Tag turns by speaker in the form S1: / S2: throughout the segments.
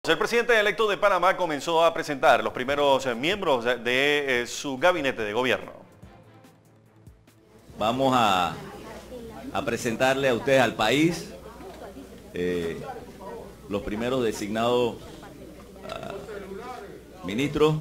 S1: El presidente electo de Panamá comenzó a presentar los primeros miembros de su gabinete de gobierno.
S2: Vamos a presentarle a ustedes, al país, los primeros designados ministros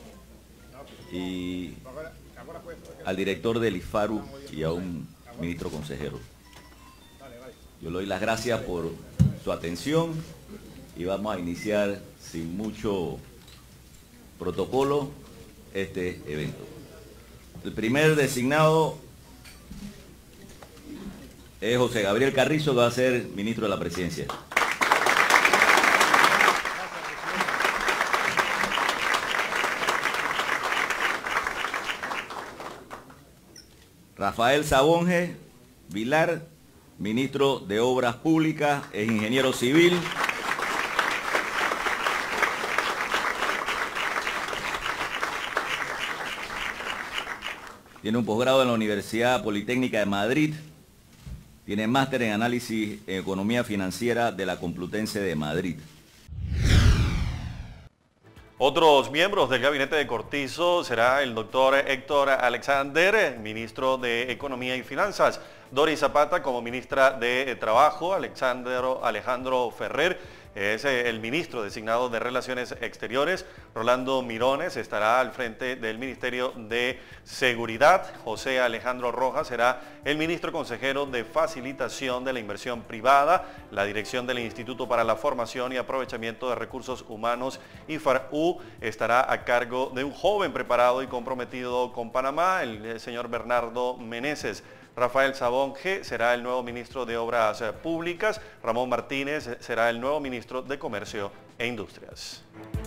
S2: y al director del IFARU y a un ministro consejero. Yo le doy las gracias por su atención y vamos a iniciar sin mucho protocolo este evento. El primer designado es José Gabriel Carrizo, que va a ser ministro de la Presidencia. Rafael Sabonge Vilar, ministro de Obras Públicas, es ingeniero civil. Tiene un posgrado en la Universidad Politécnica de Madrid. Tiene máster en análisis en economía financiera de la Complutense de Madrid.
S1: Otros miembros del gabinete de Cortizo será el doctor Héctor Alexander, ministro de Economía y Finanzas, Doris Zapata como ministra de Trabajo, Alejandro Ferrer es el ministro designado de Relaciones Exteriores, Rolando Mirones estará al frente del Ministerio de Seguridad, José Alejandro Rojas será el ministro consejero de Facilitación de la Inversión Privada, la dirección del Instituto para la Formación y Aprovechamiento de Recursos Humanos, IFARU, estará a cargo de un joven preparado y comprometido con Panamá, el señor Bernardo Meneses. Rafael Sabonge será el nuevo ministro de Obras Públicas, Ramón Martínez será el nuevo ministro de Comercio e Industrias.